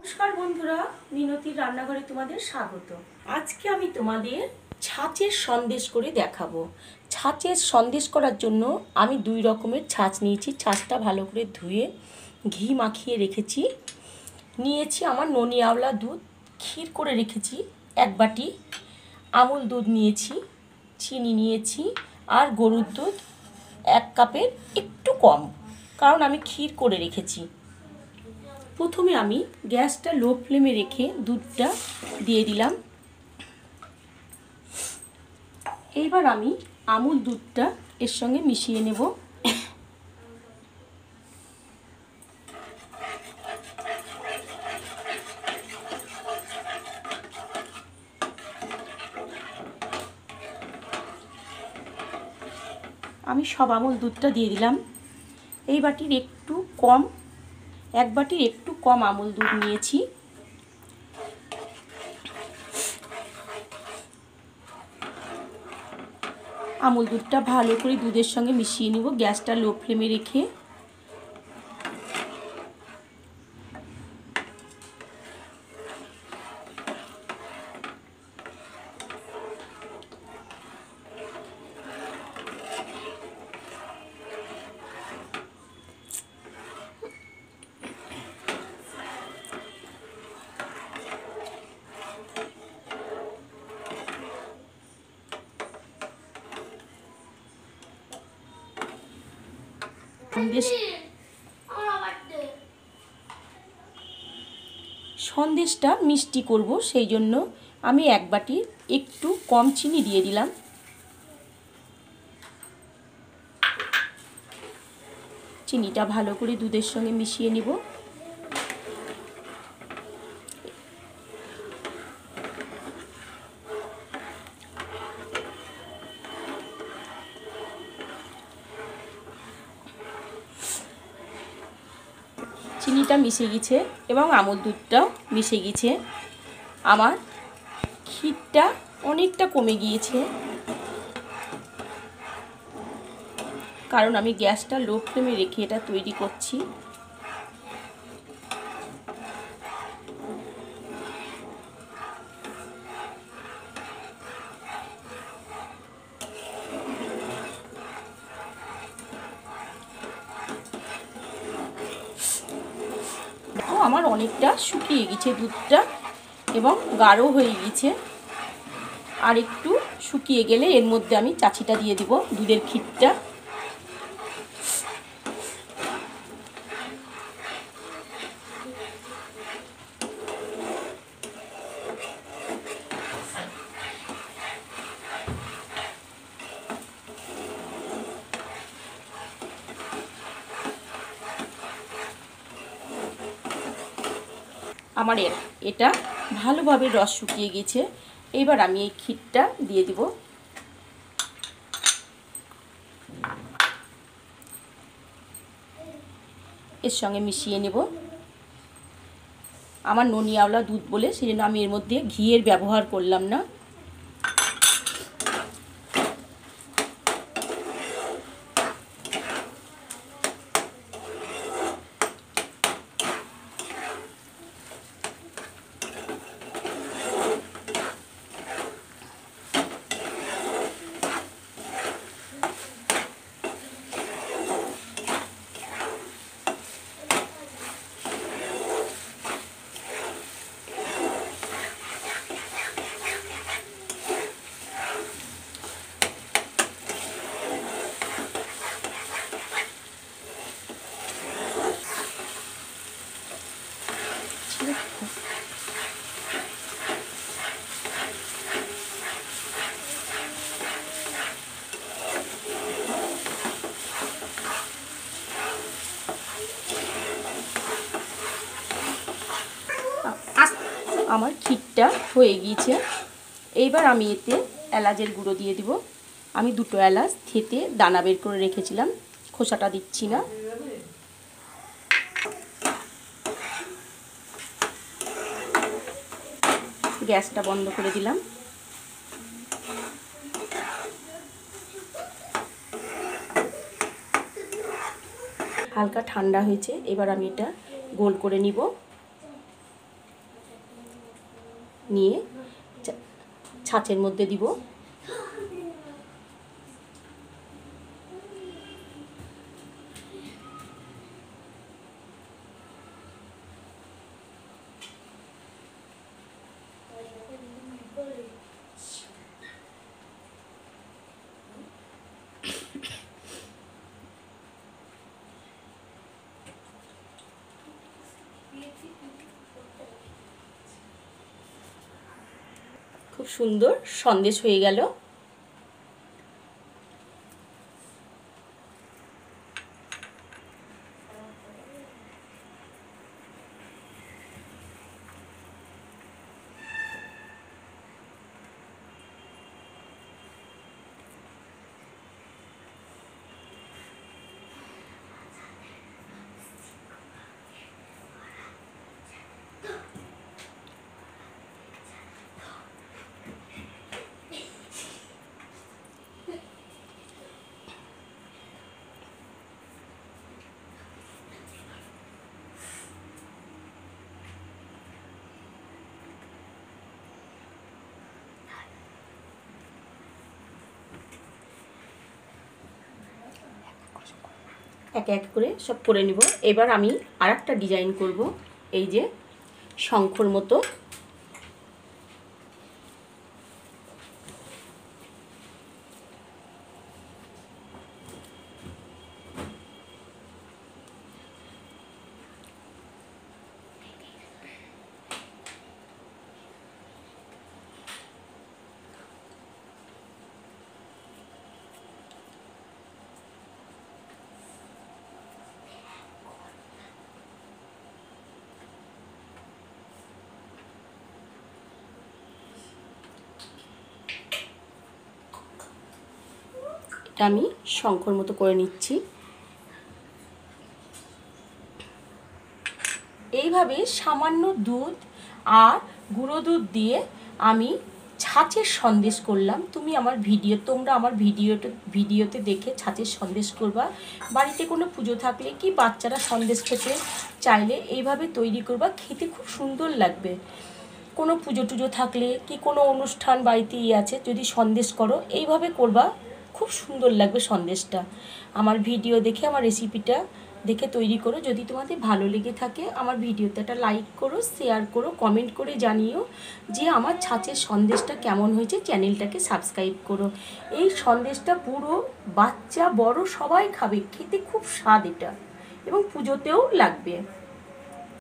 নমস্কার বন্ধুরা, মিনতির রান্নাঘরে তোমাদের স্বাগত। আজকে আমি তোমাদের ছাঁচের সন্দেশ করে দেখাবো। ছাঁচের সন্দেশ করার জন্য আমি দুই রকমের ছাঁচ নিয়েছি। ছাঁচটা ভালো করে ধুয়ে ঘি মাখিয়ে রেখেছি। নিয়েছি আমার ননি আওলা দুধ, ক্ষীর করে রেখেছি 1 বাটি, আমুল দুধ নিয়েছি, চিনি নিয়েছি, আর গরুর দুধ 1 কাপের একটু কম, কারণ আমি ক্ষীর করে রেখেছি। প্রথমে আমি গ্যাসটা লো ফ্লেমে রেখে দুধটা দিয়ে দিলাম। এইবার আমি আমুল দুধটা এর সঙ্গে মিশিয়ে নেব। আমি সব আমুল দুধটা দিয়ে দিলাম। এই বাটির একটু কম, 1 বাটির একটু কম আমুল দুধ নিয়েছি। আমুল দুধটা ভালো করে দুধের সঙ্গে মিশিয়ে নেব গ্যাসটা লো ফ্লেমে রেখে। সন্দেশটা মিষ্টি করব, সেই জন্য আমি 1 বাটি একটু কম চিনি দিয়ে দিলাম। চিনিটা ভালো করে দুধের সঙ্গে মিশিয়ে নিব। চিনিটা মিশে গেছে এবং আমুল দুধটাও মিশে গেছে। আমার ক্ষীরটা অনেকটা কমে গিয়েছে, কারণ আমি গ্যাসটা লো ফ্লেমে রেখে এটা তৈরি করছি। আমার অনেকটা শুকিয়ে গেছে দুধটা এবং গাঢ় হয়ে গেছে। আর একটু শুকিয়ে গেলে এর মধ্যে আমি চাচিটা দিয়ে দিব, দুধের ক্ষীরটা। আমার এটা ভালোভাবে রস শুকিয়ে গেছে। এবার আমি এই ক্ষীরটা দিয়ে দিব। এর সঙ্গে মিশিয়ে নেব। আমার ননি আওলা দুধ বলে সেজন্য আমি এর মধ্যে ঘিয়ের ব্যবহার করলাম না। আমার ক্ষীরটা হয়ে গিয়েছে। এইবার আমি এতে এলাচের গুঁড়ো দিয়ে দিব। আমি 2টো এলাচ থেতে দানা বের করে রেখেছিলাম, খোসাটা দিচ্ছি না। গ্যাসটা বন্ধ করে দিলাম। হালকা ঠান্ডা হয়েছে, এবার আমি এটা গোল করে নিব। নিয়ে ছাঁচের মধ্যে দিব। খুব সুন্দর সন্দেশ হয়ে গেল। এক এক করে সব করে নিব। এবার আমি আরেকটা ডিজাইন করব, এই যে শঙ্খর মতো। এটা আমি শঙ্খর মতো করে নিচ্ছি। এইভাবে সামান্য দুধ আর গুঁড়ো দুধ দিয়ে আমি ছাঁচের সন্দেশ করলাম। তোমরা আমার ভিডিওতে দেখে ছাঁচের সন্দেশ করবা। বাড়িতে কোনো পুজো থাকলে কি বাচ্চারা সন্দেশ খেতে চাইলে এইভাবে তৈরি করবা, খেতে খুব সুন্দর লাগবে। কোনো পুজো টুজো থাকলে কি কোনো অনুষ্ঠান বাড়িতে আছে, যদি সন্দেশ করো এইভাবে করবা, খুব সুন্দর লাগবে সন্দেশটা। আমার ভিডিও দেখে, আমার রেসিপিটা দেখে তৈরি করো। যদি তোমাদের ভালো লেগে থাকে আমার ভিডিওতে একটা লাইক করো, শেয়ার করো, কমেন্ট করে জানিও যে আমার ছাঁচের সন্দেশটা কেমন হয়েছে। চ্যানেলটাকে সাবস্ক্রাইব করো। এই সন্দেশটা পুরো বাচ্চা বড় সবাই খাবে, খেতে খুব স্বাদ এটা, এবং পুজোতেও লাগবে।